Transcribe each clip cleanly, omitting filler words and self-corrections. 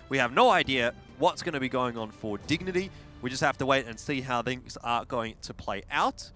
We have no idea what's going to be going on for Dignity. We just have to wait and see how things are going to play out.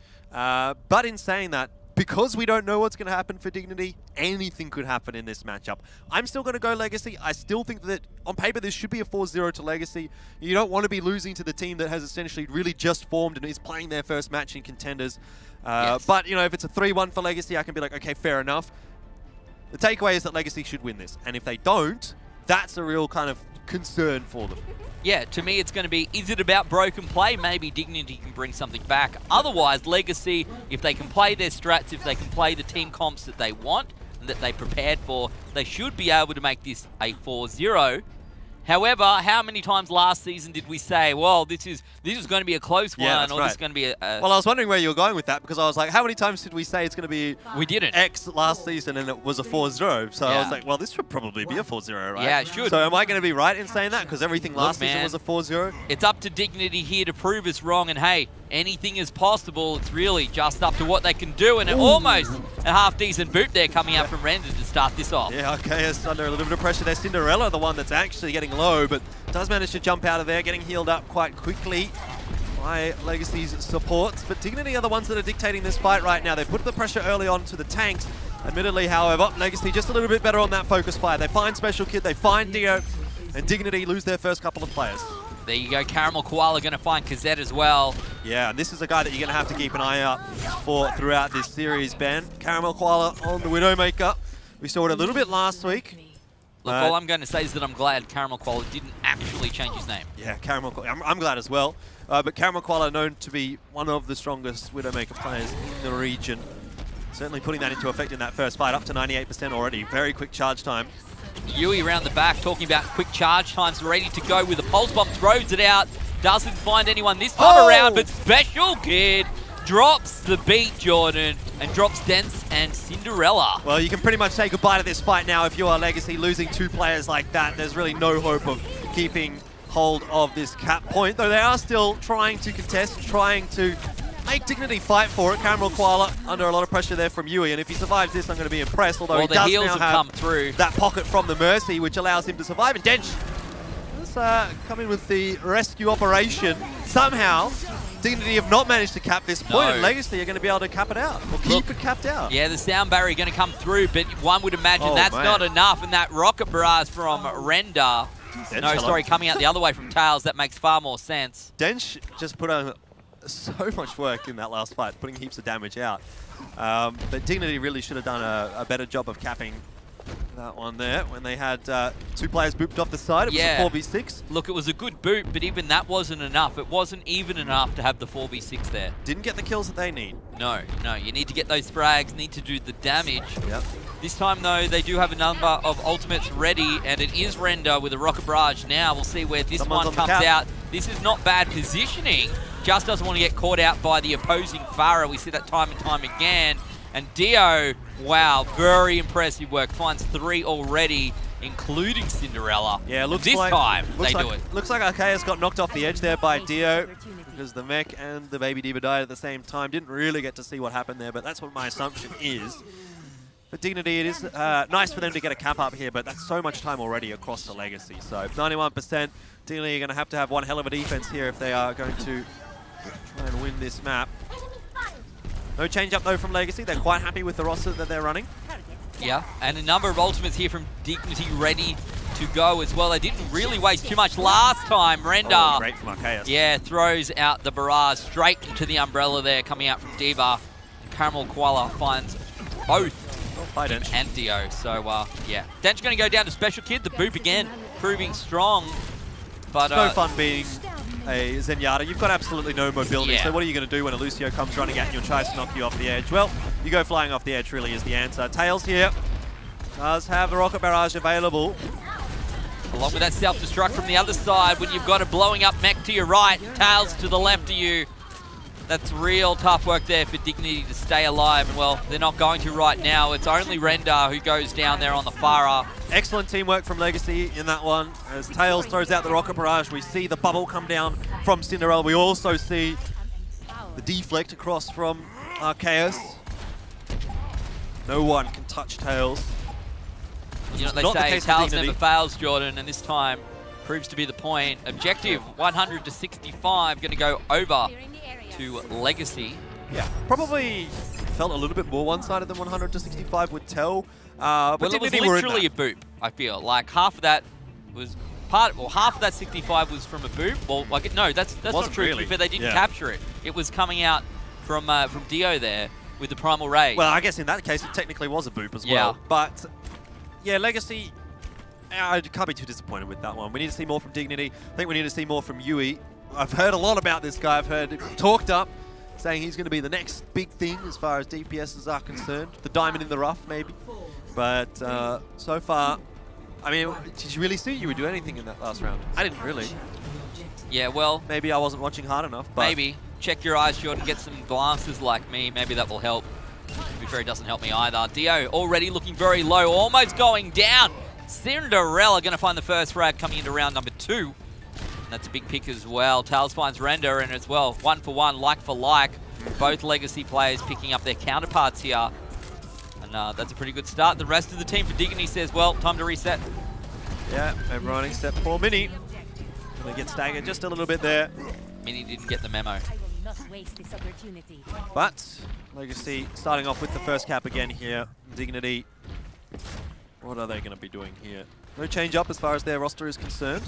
But in saying that, because we don't know what's going to happen for Dignity, anything could happen in this matchup. I'm still going to go Legacy. I still think that on paper this should be a 4-0 to Legacy. You don't want to be losing to the team that has essentially really just formed and is playing their first match in Contenders. Yes. But, you know, if it's a 3-1 for Legacy, I can be like, okay, fair enough. The takeaway is that Legacy should win this. And if they don't, that's a real kind of concern for them. Yeah, to me it's going to be, is it about broken play? Maybe Dignity can bring something back. Otherwise, Legacy, if they can play their strats, if they can play the team comps that they want and that they prepared for, they should be able to make this a 4-0. However, how many times last season did we say, well, this is going to be a close one, that's or right. this is going to be a... Well, I was wondering where you were going with that, because I was like, how many times did we say it's going to be We didn't. X last season and it was a 4-0? So I Yeah. was like, well, this should probably be a 4-0, right? Yeah, it should. So am I going to be right in saying that? Because everything last season man. was a 4-0? It's up to Dignity here to prove us wrong, and hey, anything is possible. It's really just up to what they can do, and almost a half-decent boot there coming out from Render to start this off. Yeah, okay, it's under a little bit of pressure there. Cinderella, the one that's actually getting low, but does manage to jump out of there, getting healed up quite quickly by Legacy's supports. But Dignity are the ones that are dictating this fight right now. They put the pressure early on to the tanks. Admittedly, however, Legacy just a little bit better on that focus fire. They find Special Kid, they find Dio, and Dignity lose their first couple of players. There you go, Caramel Koala going to find Kazet as well. Yeah, and this is a guy that you're going to have to keep an eye out for throughout this series, Ben. Caramel Koala on the Widowmaker. We saw it a little bit last week. Look, all I'm going to say is that I'm glad Caramel Koala didn't actually change his name. Yeah, Caramel Koala. I'm glad as well. But Caramel Koala known to be one of the strongest Widowmaker players in the region. Certainly putting that into effect in that first fight, up to 98% already. Very quick charge time. Yui around the back talking about quick charge times, ready to go with a pulse bomb, throws it out, doesn't find anyone this time around, but Special Kid drops the beat, Jordan, and drops Dents and Cinderella. Well, you can pretty much say goodbye to this fight now if you are Legacy. Losing two players like that, there's really no hope of keeping hold of this cap point, though they are still trying to contest, trying to make Dignity fight for it. Caramel Koala under a lot of pressure there from Yui, and if he survives this, I'm going to be impressed, although Well, he the does heals now have have come through. that pocket from the Mercy, which allows him to survive, and Dench does come in with the rescue operation. Somehow, Dignity have not managed to cap this point, and Legacy are going to be able to cap it out, or keep it capped out. Yeah, the sound barrier going to come through, but one would imagine that's man. not enough, and that rocket barrage from Render. No, sorry, coming out the other way from Tails, that makes far more sense. Dench just put on so much work in that last fight, putting heaps of damage out. But Dignity really should have done a better job of capping that one there when they had two players booped off the side. It was a 4v6. Look, it was a good boot, but even that wasn't enough. It wasn't even enough to have the 4v6 there. Didn't get the kills that they need. No, you need to get those frags, need to do the damage. Yep. This time, though, they do have a number of ultimates ready, and it is Render with a rocket barrage now. We'll see where this one comes out. This is not bad positioning. Just doesn't want to get caught out by the opposing Pharah. We see that time and time again. And Dio, wow, very impressive work. Finds 3 already, including Cinderella. Yeah, looks this like, time looks they like, do it. Looks like Arceus got knocked off the edge there by Dio because the mech and the Baby Diva died at the same time. Didn't really get to see what happened there, but that's what my assumption is. For Dignity, it is nice for them to get a cap up here, but that's so much time already across the Legacy. So 91%. Dignity are going to have one hell of a defense here if they are going to try and win this map. No change up though from Legacy. They're quite happy with the roster that they're running. Yeah, and a number of ultimates here from Dignity ready to go as well. They didn't really waste too much last time. Render. Oh, great from Arceus. Yeah, throws out the barrage straight into the umbrella there coming out from Diva. And Caramel Koala finds both Dench and Dio. So, yeah. Dench going to go down to Special Kid. The boop again, proving strong. But it's no fun being a Zenyatta. You've got absolutely no mobility, so what are you going to do when a Lucio comes running at you and tries to knock you off the edge? Well, you go flying off the edge really is the answer. Tails here does have the rocket barrage available. Along with that self-destruct from the other side, when you've got a blowing up mech to your right, Tails to the left of you. That's real tough work there for Dignity to stay alive. And, well, they're not going to right now. It's only Render who goes down there on the Pharah. Excellent teamwork from Legacy in that one. As Tails throws out the rocket barrage, we see the bubble come down from Cinderella. We also see the deflect across from Arceus. No one can touch Tails. You know what they say, Tails never fails, Jordan, and this time proves to be the point. Objective 100 to 65, going to go over to Legacy. Yeah, probably felt a little bit more one-sided than 100 to 65 would tell. But well, it was literally a boop, I feel. Like, half of that was half of that 65 was from a boop. Well, like, no, that's not true. Really. But they didn't capture it. It was coming out from Dio there with the Primal Ray. Well, I guess in that case, it technically was a boop as well. But, yeah, Legacy, I can't be too disappointed with that one. We need to see more from Dignity. I think we need to see more from Yui. I've heard a lot about this guy. I've heard it talked up, saying he's going to be the next big thing as far as DPSs are concerned. The diamond in the rough, maybe. But so far, I mean, did you really see Yui do anything in that last round? I didn't really. Yeah, well... Maybe I wasn't watching hard enough, but... Maybe. Check your eyes, Jordan. Get some glasses like me. Maybe that will help. To be fair, it doesn't help me either. Dio already looking very low. Almost going down. Cinderella going to find the first frag coming into round number 2. And that's a big pick as well. Tails finds Render, and as well, 1 for 1, like for like. Both Legacy players picking up their counterparts here. And that's a pretty good start. The rest of the team for Dignity says, well, time to reset. Yeah, everyone except for Mini. Gonna get staggered just a little bit there. Mini didn't get the memo. But Legacy starting off with the first cap again here. Dignity, what are they going to be doing here? No change up as far as their roster is concerned.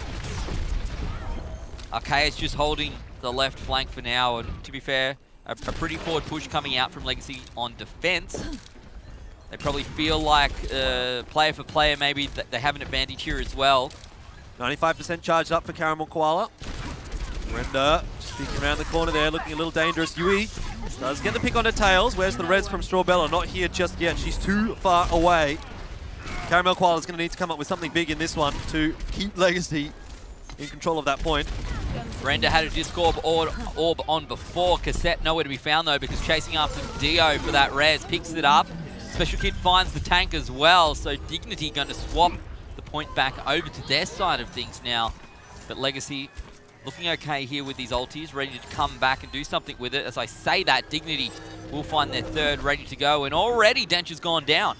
Archaeus just holding the left flank for now, and to be fair, a pretty forward push coming out from Legacy on defense. They probably feel like player for player, maybe they have an advantage here as well. 95% charged up for Caramel Koala. Render just peeking around the corner there, looking a little dangerous. Yui does get the pick on her Tails. Where's the res from Strawbella? Not here just yet. She's too far away. Caramel Koala is going to need to come up with something big in this one to keep Legacy in control of that point. Render had a Disc Orb on before. Cassette nowhere to be found though, because chasing after Dio for that res. Picks it up. Special Kid finds the tank as well, so Dignity going to swap the point back over to their side of things now. But Legacy looking okay here with these ultis, ready to come back and do something with it. As I say that, Dignity will find their third ready to go, and already Dench has gone down.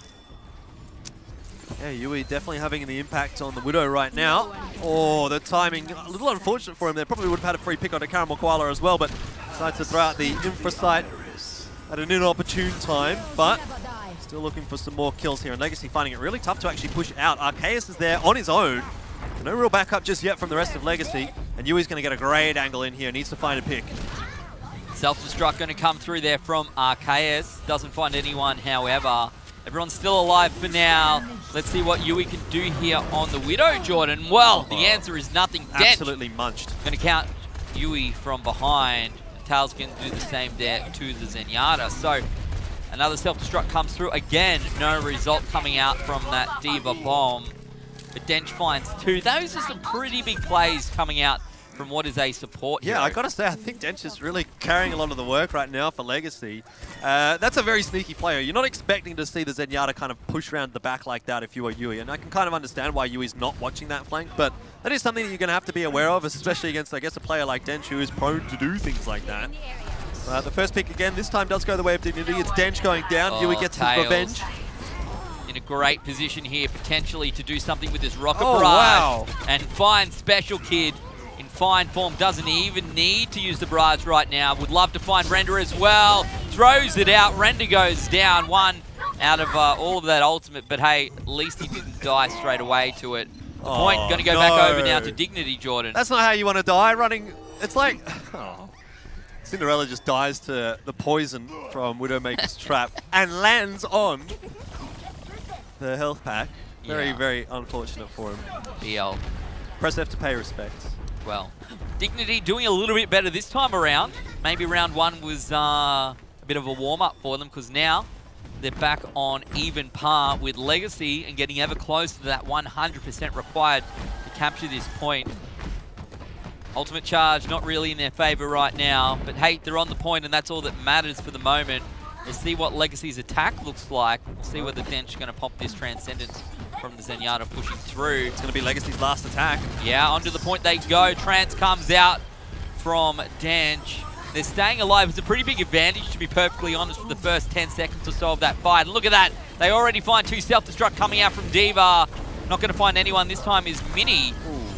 Yeah, Yui definitely having the impact on the Widow right now. Oh, the timing, a little unfortunate for him there. Probably would have had a free pick on a Caramel Koala as well, but decides to throw out the Infra Sight at an inopportune time, but still looking for some more kills here. And Legacy finding it really tough to actually push out. Archaeus is there on his own. No real backup just yet from the rest of Legacy. And Yui's going to get a great angle in here. Needs to find a pick. Self-destruct going to come through there from Archaeus. Doesn't find anyone, however. Everyone's still alive for now. Let's see what Yui can do here on the Widow, Jordan. Well, the answer is nothing. Absolutely munched. Going to count Yui from behind. Tails can do the same there to the Zenyatta. So another self-destruct comes through. Again, no result coming out from that D.Va bomb. But Dench finds 2. Those are some pretty big plays coming out from what is a support hero. Yeah, I gotta say, I think Dench is really carrying a lot of the work right now for Legacy. That's a very sneaky player. You're not expecting to see the Zenyatta kind of push around the back like that if you are Yui, and I can kind of understand why Yui's not watching that flank, but that is something that you're gonna have to be aware of, especially against, I guess, a player like Dench who is prone to do things like that. The first pick again, this time does go the way of Dignity. It's Dench going down. Yui gets his revenge. In a great position here, potentially to do something with this Rocket Barrage. Wow. And find Special Kid in fine form. Doesn't even need to use the barrage right now. Would love to find Render as well. Throws it out. Render goes down. 1 out of all of that ultimate. But hey, at least he didn't die straight away to it. The point going to go back over now to Dignity, Jordan. That's not how you want to die. Running, it's like... Oh. Cinderella just dies to the poison from Widowmaker's trap and lands on the health pack. Very, very unfortunate for him. BL. Press F to pay respects. Well, Dignity doing a little bit better this time around. Maybe round 1 was a bit of a warm-up for them, because now they're back on even par with Legacy and getting ever closer to that 100% required to capture this point. Ultimate charge not really in their favor right now, but hey, they're on the point, and that's all that matters for the moment. Let's see what Legacy's attack looks like. We'll see whether Dench is going to pop this Transcendence from the Zenyatta pushing through. It's going to be Legacy's last attack. Yeah, onto the point they go. Trance comes out from Dench. They're staying alive. It's a pretty big advantage, to be perfectly honest, for the first 10 seconds or so of that fight. Look at that. They already find 2 self-destruct coming out from D.Va. Not going to find anyone. This time is Mini.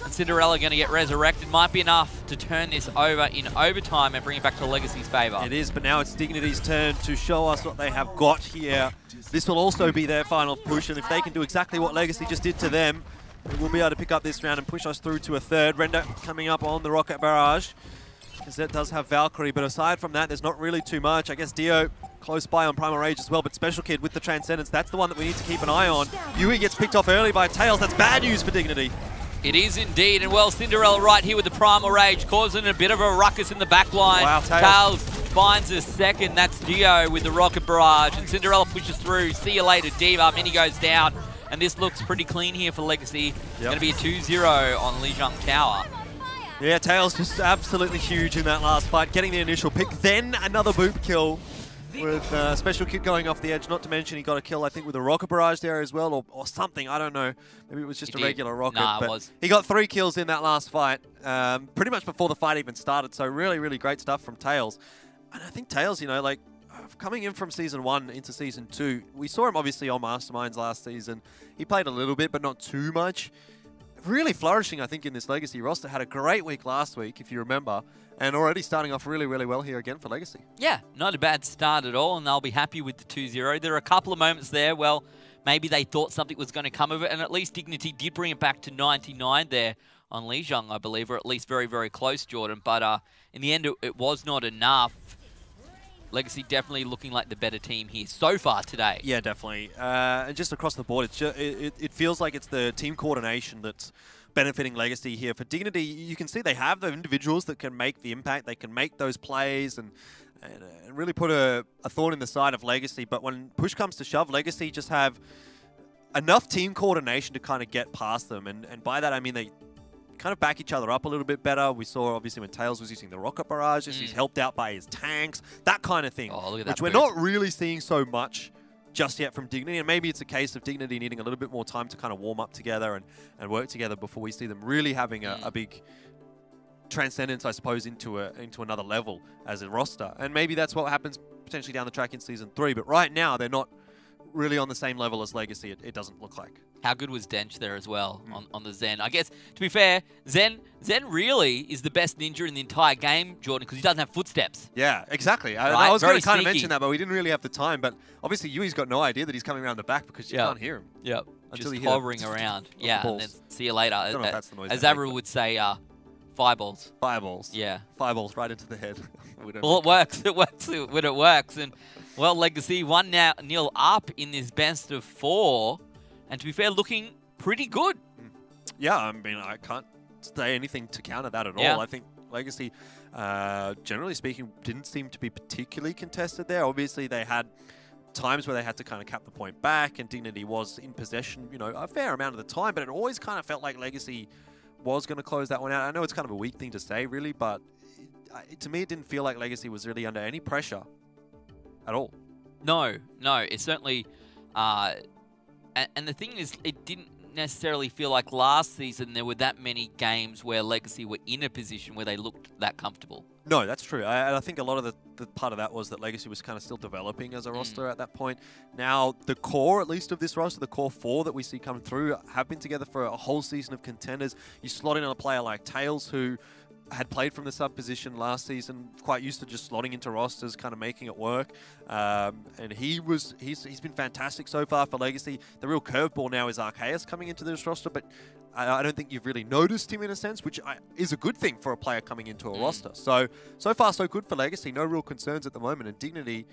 And Cinderella going to get resurrected. Might be enough to turn this over in overtime and bring it back to Legacy's favour. It is, but now it's Dignity's turn to show us what they have got here. This will also be their final push, and if they can do exactly what Legacy just did to them, we'll be able to pick up this round and push us through to a third. Render coming up on the Rocket Barrage. Zet does have Valkyrie, but aside from that, there's not really too much. I guess Dio close by on Primal Rage as well, but Special Kid with the Transcendence, that's the one that we need to keep an eye on. Yui gets picked off early by Tails. That's bad news for Dignity. It is indeed, and well, Cinderella right here with the Primal Rage, causing a bit of a ruckus in the back line. Wow, Tails finds a second. That's Dio with the Rocket Barrage, and Cinderella pushes through. See you later, Diva. Mini goes down, and this looks pretty clean here for Legacy. Going to be a 2-0 on Lijiang Tower. Yeah, Tails just absolutely huge in that last fight, getting the initial pick, then another boop kill with Special Kid going off the edge. Not to mention he got a kill, I think, with a Rocket Barrage there as well, or something. I don't know. Maybe it was just a regular rocket. Nah, but it was. He got 3 kills in that last fight, pretty much before the fight even started. So really, really great stuff from Tails. And I think Tails, you know, like coming in from Season 1 into Season 2, we saw him obviously on Masterminds last season. He played a little bit, but not too much. Really flourishing, I think, in this Legacy roster. Had a great week last week, if you remember, and already starting off really, really well here again for Legacy. Yeah, not a bad start at all, and they'll be happy with the 2-0. There are a couple of moments there, well, maybe they thought something was going to come of it, and at least Dignity did bring it back to 99 there on Lijiang, I believe, or at least very, very close, Jordan. But in the end, it was not enough. Legacy definitely looking like the better team here so far today. Yeah, definitely. And just across the board, it's just, it feels like it's the team coordination that's benefiting Legacy here. For Dignity, you can see they have the individuals that can make the impact. They can make those plays and really put a thorn in the side of Legacy. But when push comes to shove, Legacy just have enough team coordination to kind of get past them. And by that, I mean they kind of back each other up a little bit better. We saw, obviously, when Tails was using the Rocket Barrages, he's helped out by his tanks, that kind of thing. Oh, look at which that we're move. not really seeing so much just yet from Dignity. And maybe it's a case of Dignity needing a little bit more time to kind of warm up together and work together before we see them really having a big transcendence, I suppose, into another level as a roster. And maybe that's what happens potentially down the track in Season 3. But right now, they're not really on the same level as Legacy, it doesn't look like. How good was Dench there as well on the Zen? I guess, to be fair, Zen really is the best ninja in the entire game, Jordan, because he doesn't have footsteps. Yeah, exactly. Right? I was going to kind of sneaky. mention that, but we didn't really have the time. But obviously, Yui's got no idea that he's coming around the back because you can't hear him. Yep. Until Just you hear hovering around. Yeah, and then see you later. I don't know if that's the noise As they make, Avril would say, fireballs. Fireballs. Yeah. Fireballs right into the head. Well, it works. It works when it works. And, well, Legacy 1-0 up in this best of 4. And to be fair, looking pretty good. Yeah, I mean, I can't say anything to counter that at all. I think Legacy, generally speaking, didn't seem to be particularly contested there. Obviously, they had times where they had to kind of cap the point back, and Dignity was in possession, you know, a fair amount of the time, but it always kind of felt like Legacy was going to close that one out. I know it's kind of a weak thing to say, really, but to me, it didn't feel like Legacy was really under any pressure at all. No, it certainly... and the thing is, it didn't necessarily feel like last season there were that many games where Legacy were in a position where they looked that comfortable. No, that's true. I think a lot of the part of that was that Legacy was kind of still developing as a roster at that point. Now, the core, at least of this roster, the core 4 that we see come through, have been together for a whole season of contenders. You slot in on a player like Tails, who had played from the sub position last season, quite used to just slotting into rosters, kind of making it work. And he's been fantastic so far for Legacy. The real curveball now is Arceus coming into this roster, but I don't think you've really noticed him in a sense, which is a good thing for a player coming into a roster. So far so good for Legacy. No real concerns at the moment, and Dignity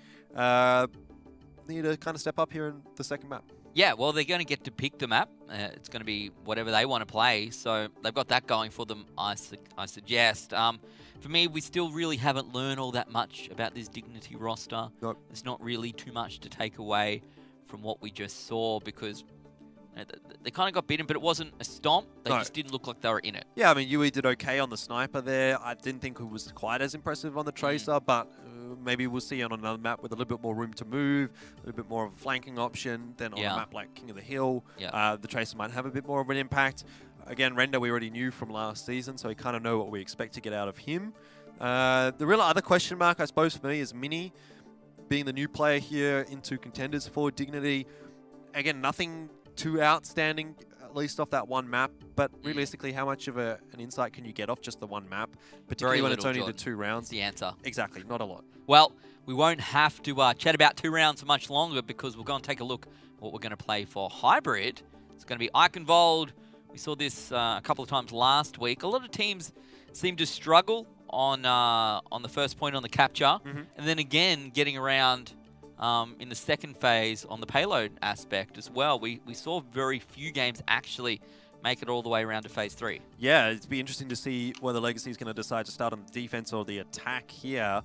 need to kind of step up here in the second map. Yeah, well, they're going to get to pick the map. It's going to be whatever they want to play, so they've got that going for them, I suggest. For me, we still really haven't learned all that much about this Dignity roster. Nope. There's not really too much to take away from what we just saw, because they kind of got beaten, but it wasn't a stomp. They just didn't look like they were in it. Yeah, I mean, Yui did okay on the sniper there. I didn't think it was quite as impressive on the Tracer, but maybe we'll see on another map with a little bit more room to move, a little bit more of a flanking option than on a map like King of the Hill. The Tracer might have a bit more of an impact. Again, Render we already knew from last season, so we kind of know what we expect to get out of him. The real other question mark, I suppose, for me is Mini, being the new player here into contenders for Dignity. Again, nothing too outstanding. at least off that one map, but realistically, how much of an insight can you get off just the one map, particularly when it's only the 2 rounds? That's the answer. Exactly, not a lot. Well, we won't have to chat about 2 rounds for much longer because we're going to take a look at what we're going to play for Hybrid. It's going to be Eichenwald. We saw this a couple of times last week. A lot of teams seem to struggle on the first point on the capture, and then again getting around in the second phase on the payload aspect as well. We saw very few games actually make it all the way around to phase 3. Yeah, it'd be interesting to see whether Legacy is going to decide to start on the defense or the attack here.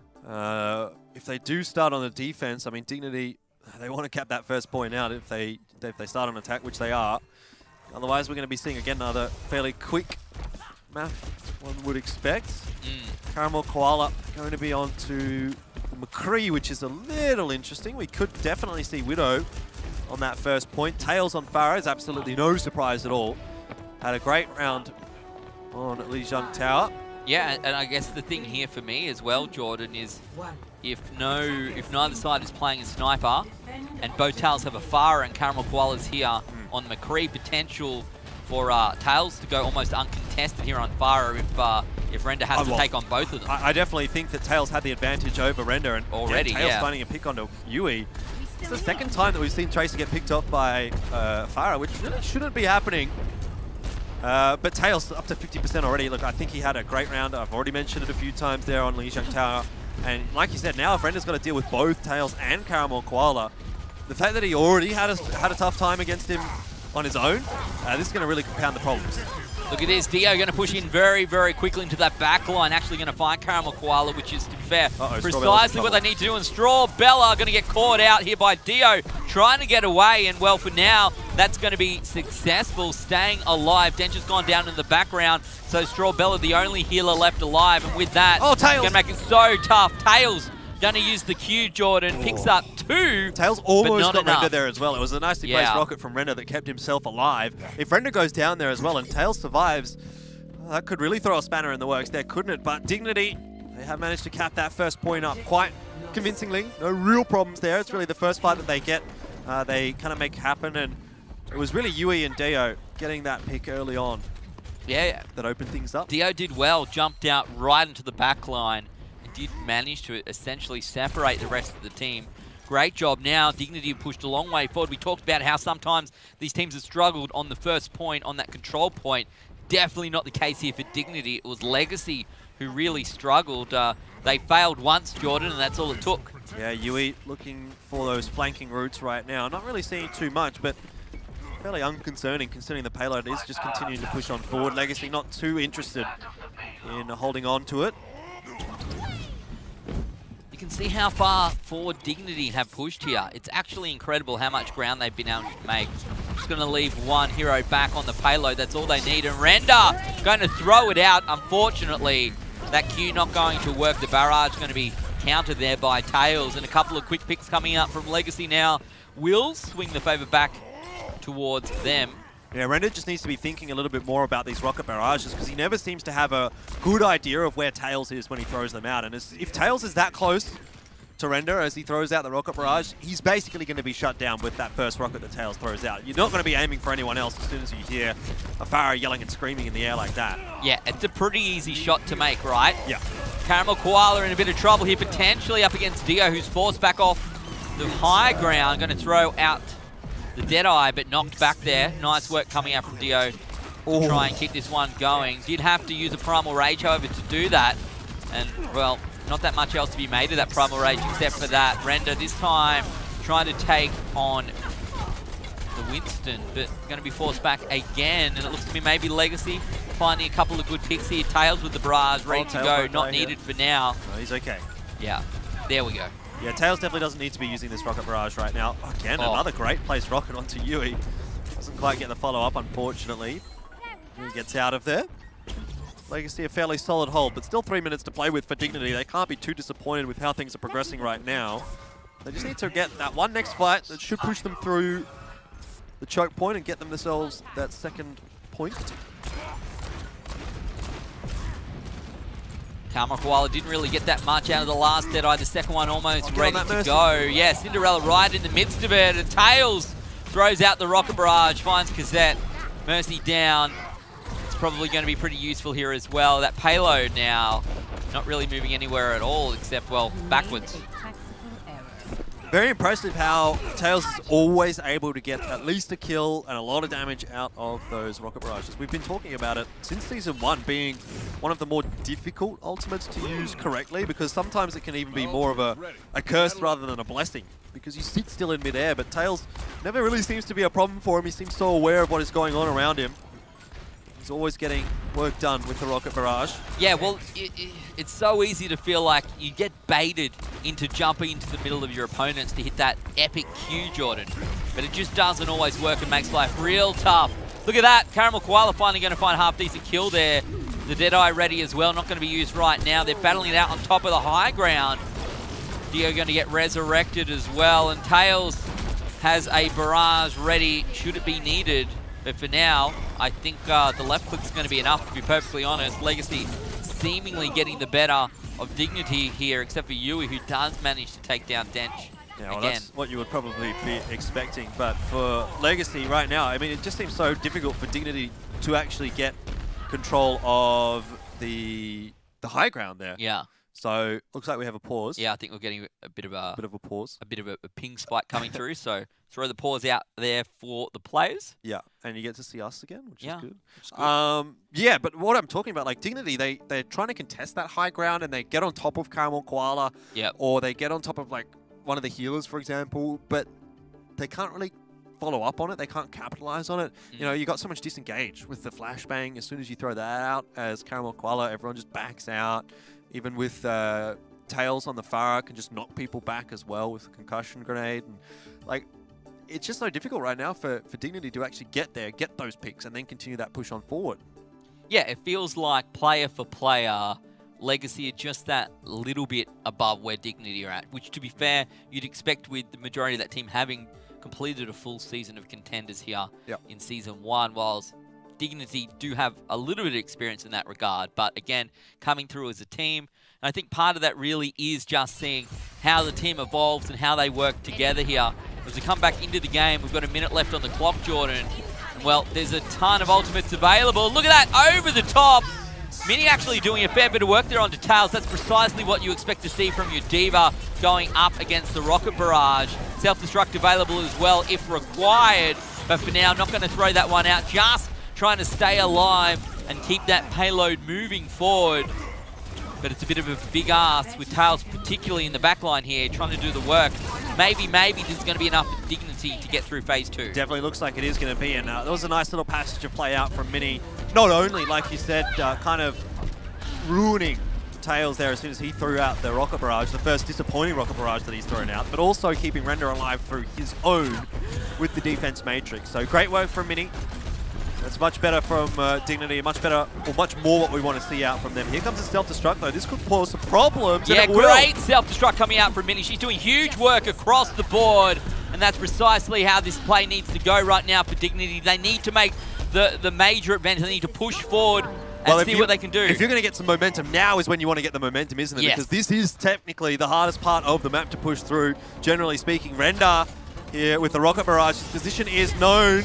If they do start on the defense, I mean, Dignity, they want to cap that first point out if they start on attack, which they are. Otherwise, we're going to be seeing, again, another fairly quick map, one would expect. Caramel Koala going to be on to McCree, which is a little interesting. We could definitely see Widow on that first point. Tails on Pharah is absolutely no surprise at all. Had a great round on Lijiang Tower. Yeah, and I guess the thing here for me as well, Jordan, is if neither side is playing a sniper and both Tails have a Pharah and Caramel Koala's here on McCree, potential for Tails to go almost uncontested here on Pharah if Render has to take on both of them. I definitely think that Tails had the advantage over Render, and already, Tails finding a pick onto Yui. It's the second time that we've seen Tracer get picked off by Pharah, which really shouldn't be happening. But Tails up to 50% already. Look, I think he had a great round. I've already mentioned it a few times there on Lijiang Tower. And like you said, now if Render's got to deal with both Tails and Caramel Koala, the fact that he already had a tough time against him on his own, this is going to really compound the problems. Look at this, Dio going to push in very, very quickly into that back line, actually going to find Caramel Koala, which is, to be fair, precisely what they need to do. And Strawbella going to get caught out here by Dio, trying to get away. And, well, for now, that's going to be successful, staying alive. Denja's gone down in the background, so Strawbella, the only healer left alive. And with that, Tails going to make it so tough. Tails going to use the Q, Jordan, picks up 2. Tails almost got Render there as well. It was a nicely placed rocket from Render that kept himself alive. If Render goes down there as well and Tails survives, that could really throw a spanner in the works there, couldn't it? But Dignity, they have managed to cap that first point up quite convincingly. No real problems there. It's really the first fight that they get. They kind of make happen, and it was really Yui and Dio getting that pick early on. Yeah. That opened things up. Dio did well, jumped out right into the back line. Did manage to essentially separate the rest of the team. Great job now. Dignity pushed a long way forward. We talked about how sometimes these teams have struggled on the first point, on that control point. Definitely not the case here for Dignity. It was Legacy who really struggled. They failed once, Jordan, and that's all it took. Yeah, Yui looking for those flanking routes right now. Not really seeing too much, but fairly unconcerning considering the payload is just continuing to push on forward. Legacy not too interested in holding on to it. You can see how far forward Dignity have pushed here. It's actually incredible how much ground they've been able to make. Just going to leave one hero back on the payload. That's all they need. And Render going to throw it out. Unfortunately, that Q not going to work. The barrage going to be countered there by Tails. And a couple of quick picks coming up from Legacy now will swing the favor back towards them. Yeah, Render just needs to be thinking a little bit more about these rocket barrages because he never seems to have a good idea of where Tails is when he throws them out. And if Tails is that close to Render as he throws out the rocket barrage, he's basically going to be shut down with that first rocket that Tails throws out. You're not going to be aiming for anyone else as soon as you hear a Pharah yelling and screaming in the air like that. Yeah, it's a pretty easy shot to make, right? Yeah. Caramel Koala in a bit of trouble here, potentially up against Dio, who's forced back off the high ground. Going to throw out the Deadeye, but knocked back there. Nice work coming out from Dio to try and keep this one going. Did have to use a Primal Rage, however, to do that. And, well, not that much else to be made of that Primal Rage except for that. Render this time trying to take on the Winston, but going to be forced back again. And it looks to me maybe Legacy finding a couple of good picks here. Tails with the barrage, ready to go. Not needed for now. No, he's okay. Yeah, there we go. Yeah, Tails definitely doesn't need to be using this rocket barrage right now. Again, another great placed rocket onto Yui. Doesn't quite get the follow-up, unfortunately. He gets out of there. Legacy a fairly solid hold, but still 3 minutes to play with for Dignity. They can't be too disappointed with how things are progressing right now. They just need to get that one next fight that should push them through the choke point and get themselves that second point. Caramel Koala didn't really get that much out of the last Deadeye. The second one almost ready to go. Yeah, Cinderella right in the midst of it. And Tails throws out the rocket barrage, finds Cassette. Mercy down. It's probably going to be pretty useful here as well. That payload now not really moving anywhere at all except, well, backwards. Very impressive how Tails is always able to get at least a kill and a lot of damage out of those rocket barrages. We've been talking about it since Season 1 being one of the more difficult ultimates to use correctly, because sometimes it can even be more of a curse rather than a blessing, because you sit still in midair, but Tails never really seems to be a problem for him. He seems so aware of what is going on around him. He's always getting work done with the rocket barrage. Yeah, well, it's so easy to feel like you get baited into jumping into the middle of your opponents to hit that epic Q, Jordan. But it just doesn't always work and makes life real tough. Look at that. Caramel Koala finally going to find a half-decent kill there. The Deadeye ready as well. Not going to be used right now. They're battling it out on top of the high ground. Dio going to get resurrected as well. And Tails has a barrage ready should it be needed. But for now, I think the left click's going to be enough, to be perfectly honest. Legacy seemingly getting the better of Dignity here, except for Yui, who does manage to take down Dench yeah, well, again. That's what you would probably be expecting. But for Legacy right now, I mean, it just seems so difficult for Dignity to actually get control of the high ground there. Yeah. So looks like we have a pause. Yeah, I think we're getting a bit of a pause. A bit of a ping spike coming through. So throw the pause out there for the players. Yeah, and you get to see us again, which is good. Yeah, but what I'm talking about, like Dignity, they're trying to contest that high ground, and they get on top of Caramel Koala, or they get on top of like one of the healers, for example, but they can't really follow up on it. They can't capitalize on it. You know, you got so much disengage with the flashbang. As soon as you throw that out as Caramel Koala, everyone just backs out. Even with Tails on the Pharah can just knock people back as well with a concussion grenade. And like, it's just so difficult right now for Dignity to actually get there, get those picks, and then continue that push on forward. Yeah, it feels like player for player, Legacy are just that little bit above where Dignity are at, which, to be fair, you'd expect with the majority of that team having completed a full season of contenders here in Season 1, whilst Dignity do have a little bit of experience in that regard, but again, coming through as a team. And I think part of that really is just seeing how the team evolves and how they work together here. As we come back into the game, we've got a minute left on the clock, Jordan. And well, there's a ton of ultimates available. Look at that, over the top. Mini actually doing a fair bit of work there onto Tails. That's precisely what you expect to see from your D.Va going up against the rocket barrage. Self-destruct available as well if required. But for now, not going to throw that one out. Just trying to stay alive and keep that payload moving forward. But it's a bit of a big ask with Tails, particularly in the backline here, trying to do the work. Maybe this is going to be enough Dignity to get through Phase 2. Definitely looks like it is going to be. And there was a nice little passage of play out from Mini. Not only, like you said, kind of ruining Tails there as soon as he threw out the rocket barrage, the first disappointing rocket barrage that he's thrown out, but also keeping Render alive through his own with the defense matrix. So great work from Mini. That's much better from Dignity, much better, or much more what we want to see out from them. Here comes the self-destruct though. This could cause some problems. Yeah, great self-destruct coming out from Mini. She's doing huge work across the board, and that's precisely how this play needs to go right now for Dignity. They need to make the major advantage. They need to push forward and see what they can do. If you're going to get some momentum, now is when you want to get the momentum, isn't it? Yes. Because this is technically the hardest part of the map to push through, generally speaking. Render here with the rocket barrage. His position is known.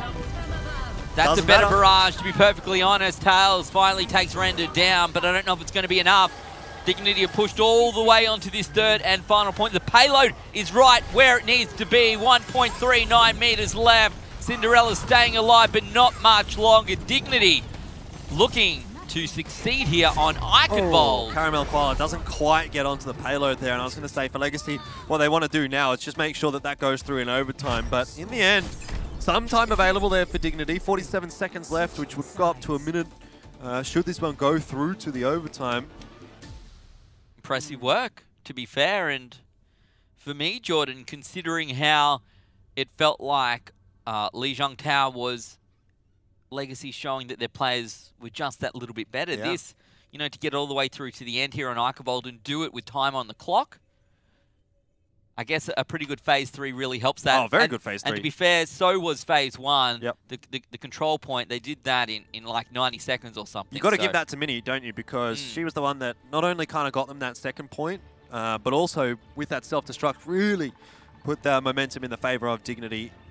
That's a better barrage, to be perfectly honest. Tails finally takes Render down, but I don't know if it's going to be enough. Dignity are pushed all the way onto this third and final point. The payload is right where it needs to be. 1.39 meters left. Cinderella's staying alive, but not much longer. Dignity looking to succeed here on Eichenwald. Caramel Koala doesn't quite get onto the payload there, and I was going to say for Legacy, what they want to do now is just make sure that that goes through in overtime, but in the end, some time available there for Dignity. 47 seconds left, which would go up to a minute should this one go through to the overtime. Impressive work, to be fair. And for me, Jordan, considering how it felt like Lijiang Tao was Legacy showing that their players were just that little bit better. Yeah. This, you know, to get all the way through to the end here on Eichenwald and do it with time on the clock, I guess a pretty good Phase 3 really helps that. Oh, very good Phase 3. And to be fair, so was Phase 1. Yep. The control point, they did that in like 90 seconds or something. You've got to give that to Mini, don't you? Because she was the one that not only kind of got them that second point, but also with that self-destruct really put the momentum in the favor of Dignity.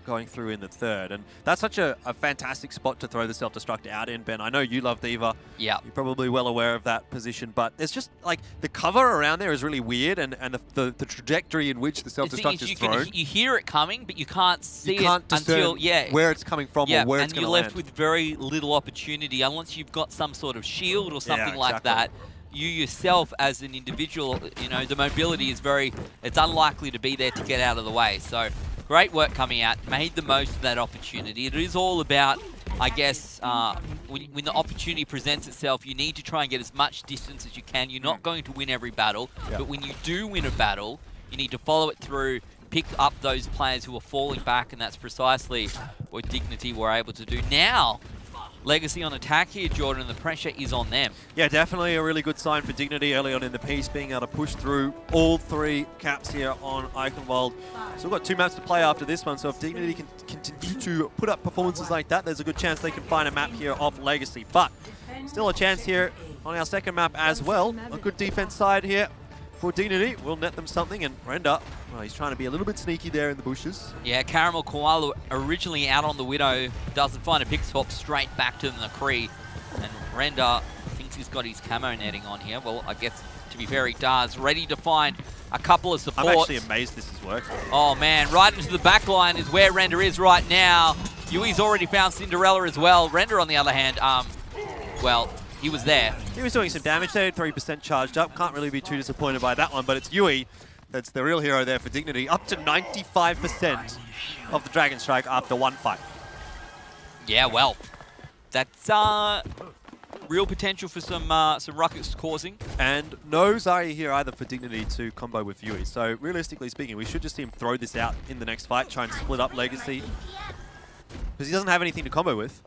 going through in the third. And that's such a fantastic spot to throw the self-destruct out in, Ben. I know you love D.Va. Yeah. You're probably well aware of that position, but it's just like the cover around there is really weird, and the trajectory in which the self-destruct is thrown. You hear it coming, but you can't see it until where it's coming from or where it's going to land. And you're left with very little opportunity unless you've got some sort of shield or something like that. You yourself as an individual, you know, the mobility is it's unlikely to be there to get out of the way. So great work coming out, made the most of that opportunity. It is all about, I guess, when the opportunity presents itself, you need to try and get as much distance as you can. You're not going to win every battle, but when you do win a battle, you need to follow it through, pick up those players who are falling back, and that's precisely what Dignity were able to do. Now, Legacy on attack here, Jordan, and the pressure is on them. Yeah, definitely a really good sign for Dignity early on in the piece, being able to push through all 3 caps here on Eichenwald. So we've got 2 maps to play after this one, so if Dignity can continue to put up performances like that, there's a good chance they can find a map here off Legacy. But still a chance here on our second map as well. A good defense side here for Dignity will net them something, and Render, well, he's trying to be a little bit sneaky there in the bushes. Yeah, Caramel Koala originally out on the Widow, doesn't find a pick swap, straight back to the McCree, and Render thinks he's got his camo netting on here. Well, I guess, to be fair, he does. Ready to find a couple of supports. I'm actually amazed this is working. Oh man, right into the back line is where Render is right now. Yui's already found Cinderella as well. Render, on the other hand, well, he was there. He was doing some damage there, 3% charged up. Can't really be too disappointed by that one, but it's Yui that's the real hero there for Dignity. Up to 95% of the Dragon Strike after 1 fight. Yeah, well, that's real potential for some ruckus causing. And no Zarya here either for Dignity to combo with Yui. So realistically speaking, we should just see him throw this out in the next fight, try and split up Legacy. Because he doesn't have anything to combo with.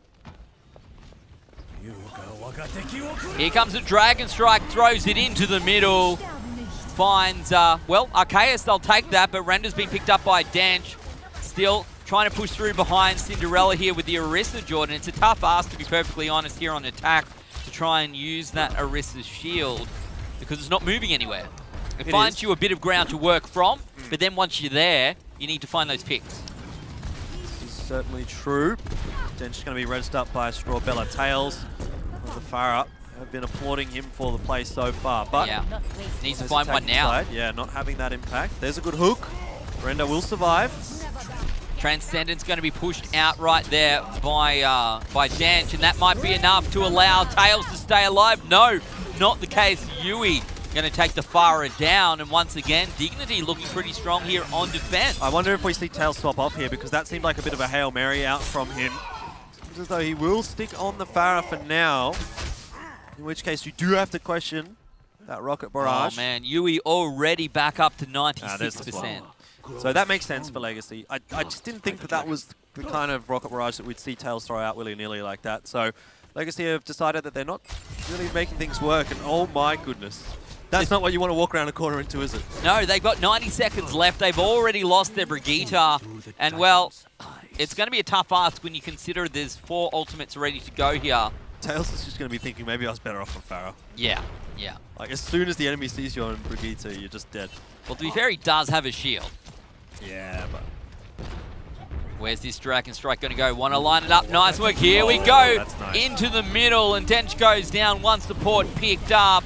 Here comes a Dragon Strike, throws it into the middle. Finds, well, Arceus, they'll take that, but Render's been picked up by Danch. Still trying to push through behind Cinderella here with the Orisa, Jordan. It's a tough ask, to be perfectly honest, here on attack to try and use that Orisa's shield because it's not moving anywhere. It finds you a bit of ground to work from, but then once you're there, you need to find those picks. This is certainly true. Dench going to be rezzed up by Strawbella. Tails of the Farah have been applauding him for the play so far, but needs to find one now. Yeah, not having that impact. There's a good hook. Render will survive. Transcendence going to be pushed out right there by Danch, and that might be enough to allow Tails to stay alive. No, not the case. Yui going to take the Farah down, and once again, Dignity looking pretty strong here on defense. I wonder if we see Tails swap off here, because that seemed like a bit of a Hail Mary out from him. Seems as though he will stick on the Farah for now, in which case you do have to question that Rocket Barrage. Oh man, Yui already back up to 96%. So that makes sense for Legacy. I just didn't think that was the kind of Rocket Barrage that we'd see Tails throw out willy-nilly like that. So Legacy have decided that they're not really making things work, and oh my goodness. That's not what you want to walk around a corner into, is it? No, they've got 90 seconds left. They've already lost their Brigitte. And well, it's going to be a tough ask when you consider there's 4 ultimates ready to go here. Tails is just going to be thinking, maybe I was better off on Farah. Yeah, yeah. Like, as soon as the enemy sees you on Brigitte, you're just dead. Well, to be fair, he does have a shield. Yeah, but... Where's this Dragon Strike going to go? Want to line it up. Nice work. Here we go. Nice. Into the middle, and Dench goes down. One support picked up.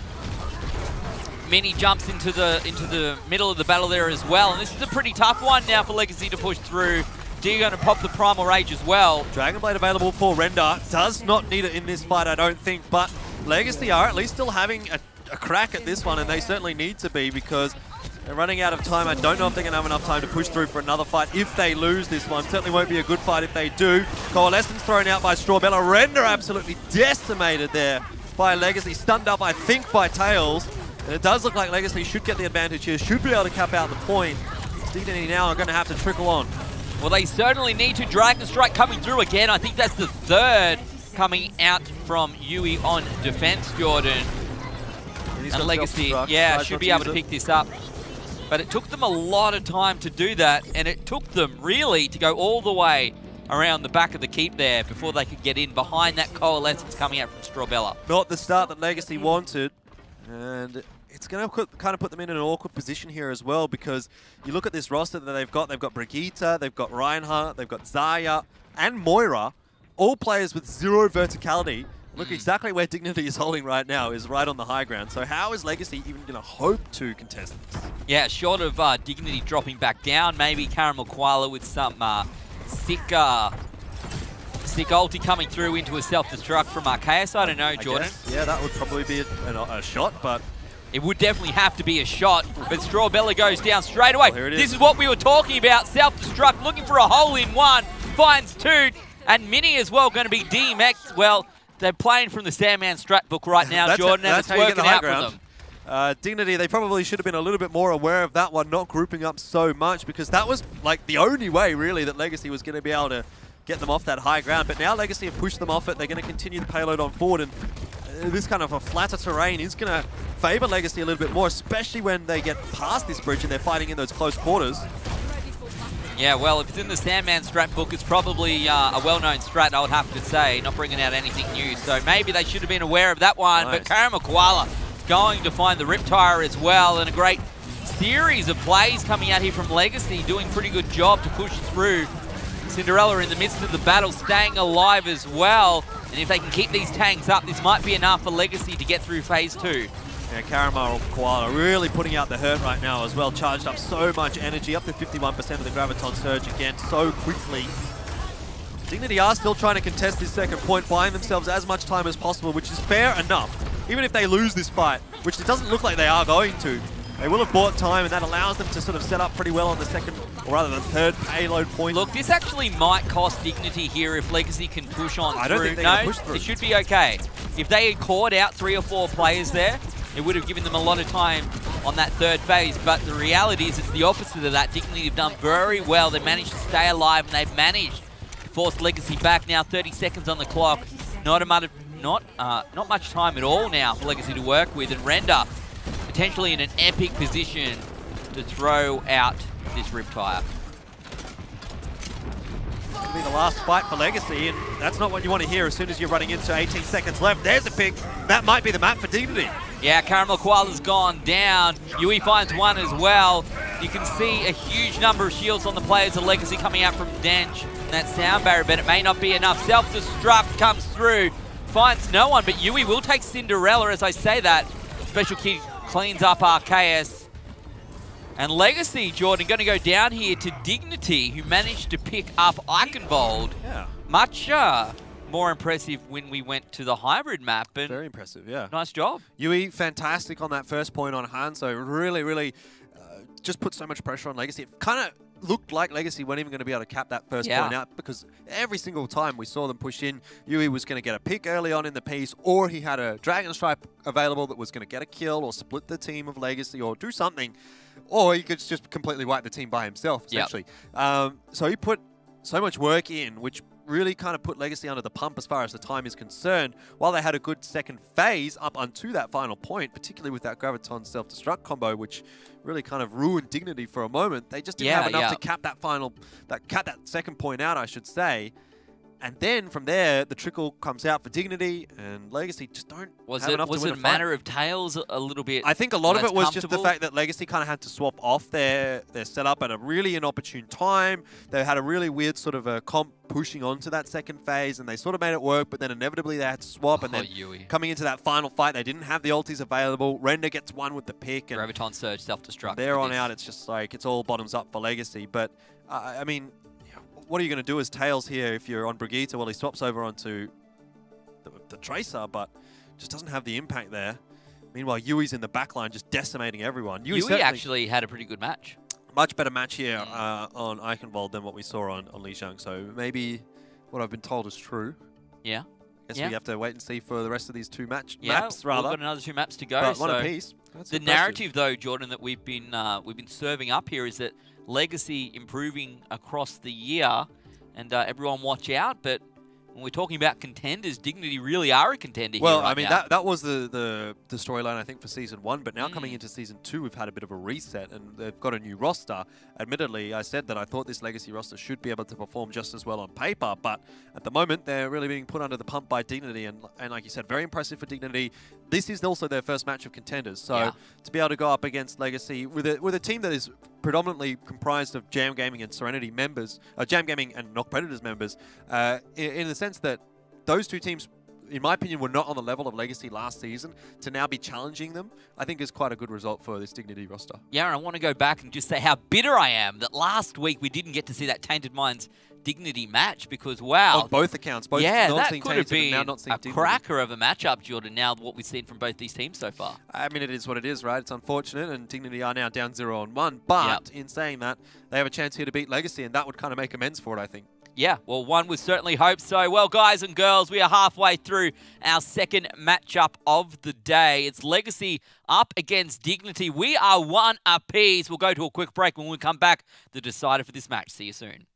Mini jumps into the middle of the battle there as well. And this is a pretty tough one now for Legacy to push through. D going to pop the Primal Rage as well. Dragon Blade available for Render. Does not need it in this fight, I don't think. But Legacy are at least still having a crack at this one, and they certainly need to be, because they're running out of time. I don't know if they're going to have enough time to push through for another fight if they lose this one. Certainly won't be a good fight if they do. Coalescence thrown out by Strawbella. Render absolutely decimated there by Legacy. Stunned up, I think, by Tails. And it does look like Legacy should get the advantage here. Should be able to cap out the point. Dignity now are going to have to trickle on. Well, they certainly need to. Dragon Strike coming through again. I think that's the 3rd coming out from Yui on defense, Jordan. And Legacy, yeah, should be able to pick this up. But it took them a lot of time to do that, and it took them really to go all the way around the back of the keep there before they could get in behind that Coalescence coming out from Strawbella. Not the start that Legacy wanted, and it's going to kind of put them in an awkward position here as well, because you look at this roster that they've got Brigitte, they've got Reinhardt, they've got Xayah, and Moira, all players with 0 verticality. Look exactly where Dignity is holding right now, is right on the high ground. So how is Legacy even going to hope to contest this? Yeah, short of Dignity dropping back down, maybe Caramel Koala with some sick ulti coming through into a self-destruct from Arceus. I don't know, Jordan. Yeah, that would probably be a shot, but... It would definitely have to be a shot, but Strawbella goes down straight away. Well, this is what we were talking about. Self-destruct, looking for a hole-in-one, finds 2, and Mini as well going to be DMX'd. Well, they're playing from the Sandman strat book right now, Jordan, and it's working out for them. Dignity, they probably should have been a little bit more aware of that one, not grouping up so much, because that was like the only way, really, that Legacy was going to be able to get them off that high ground. But now Legacy have pushed them off it. They're going to continue the payload on forward, and this kind of a flatter terrain is going to favor Legacy a little bit more, especially when they get past this bridge and they're fighting in those close quarters. Yeah, well, if it's in the Sandman strat book, it's probably a well-known strat, I would have to say, not bringing out anything new. So maybe they should have been aware of that one. Nice. But Caramel Koala going to find the Riptire as well, and a great series of plays coming out here from Legacy, doing a pretty good job to push through. Cinderella in the midst of the battle, staying alive as well. And if they can keep these tanks up, this might be enough for Legacy to get through phase 2. Yeah, Caramel Koala really putting out the hurt right now as well. Charged up so much energy, up to 51% of the Graviton Surge again so quickly. Dignity are still trying to contest this second point, buying themselves as much time as possible, which is fair enough. Even if they lose this fight, which it doesn't look like they are going to, they will have bought time, and that allows them to sort of set up pretty well on the second, or rather the third payload point. Look, this actually might cost Dignity here if Legacy can push on through. I don't think they're going to push through. It should be okay. If they had caught out 3 or 4 players there, it would have given them a lot of time on that third phase, but the reality is it's the opposite of that. Dignity have done very well. They managed to stay alive, and they've managed to force Legacy back. Now 30 seconds on the clock. Not much time at all now for Legacy to work with, and Render potentially in an epic position to throw out this Riptire. It'll be the last fight for Legacy, and that's not what you want to hear as soon as you're running into 18 seconds left. There's a pick. That might be the map for Dignity. Yeah, Caramel Koala's gone down. Yui finds 1 as well. You can see a huge number of shields on the players of Legacy coming out from Dench. And that sound barrier, but it may not be enough. Self-destruct comes through. Finds no one, but Yui will take Cinderella as I say that. Special Kid cleans up Arceus. And Legacy, Jordan, going to go down here to Dignity, who managed to pick up Eichenwald. Yeah. Much more impressive when we went to the hybrid map. And very impressive, yeah. Nice job. Yui, fantastic on that first point on Hanzo. Really just put so much pressure on Legacy. It kind of looked like Legacy weren't even going to be able to cap that first point out, because every single time we saw them push in, Yui was going to get a pick early on in the piece, or he had a Dragon Strike available that was going to get a kill or split the team of Legacy or do something, or he could just completely wipe the team by himself, essentially. So he put so much work in, which really kind of put Legacy under the pump as far as the time is concerned, while they had a good second phase up onto that final point, particularly with that Graviton self-destruct combo, which really kind of ruined Dignity for a moment. They just didn't have enough to cap that second point out, I should say. And then from there, the trickle comes out for Dignity, and Legacy just don't have enough to win a fight. Was it a matter of Tails a little bit? I think a lot of it was just the fact that Legacy kind of had to swap off their setup at a really inopportune time. They had a really weird sort of a comp pushing onto that second phase, and they sort of made it work, but then inevitably they had to swap, and then coming into that final fight, they didn't have the ultis available. Render gets 1 with the pick. And Graviton Surge, self-destruct. There on out, it's just like, it's all bottoms up for Legacy. But, I mean, what are you going to do as Tails here if you're on Brigitte? Well, he swaps over onto the Tracer, but just doesn't have the impact there. Meanwhile, Yui's in the backline just decimating everyone. Yui actually had a pretty good match. Much better match here on Eichenwald than what we saw on Lijiang. So maybe what I've been told is true. Yeah. Guess we have to wait and see for the rest of these maps, we've got another 2 maps to go. But one apiece. The narrative, though, Jordan, that we've been serving up here is that Legacy improving across the year, and everyone watch out. But when we're talking about contenders, Dignity really are a contender well, here right I mean, now. that was the storyline, I think, for Season 1, but now coming into Season 2, we've had a bit of a reset, and they've got a new roster. Admittedly, I said that I thought this Legacy roster should be able to perform just as well on paper, but at the moment, they're really being put under the pump by Dignity, and like you said, very impressive for Dignity. This is also their first match of contenders, so to be able to go up against Legacy with a team that is predominantly comprised of Jam Gaming and Serenity members, Jam Gaming and Knock Predators members, in the sense that those two teams, in my opinion, were not on the level of Legacy last season, to now be challenging them, I think is quite a good result for this Dignity roster. Yeah, and I want to go back and just say how bitter I am that last week we didn't get to see that Tainted Minds Dignity match because, wow. On both accounts, both that could have been now a cracker of a matchup, Jordan, now what we've seen from both these teams so far. I mean, it is what it is, right? It's unfortunate, and Dignity are now down 0-1, but in saying that, they have a chance here to beat Legacy, and that would kind of make amends for it, I think. Yeah, well, one would certainly hope so. Well, guys and girls, we are halfway through our second matchup of the day. It's Legacy up against Dignity. We are 1 apiece. We'll go to a quick break. When we come back, the decider for this match. See you soon.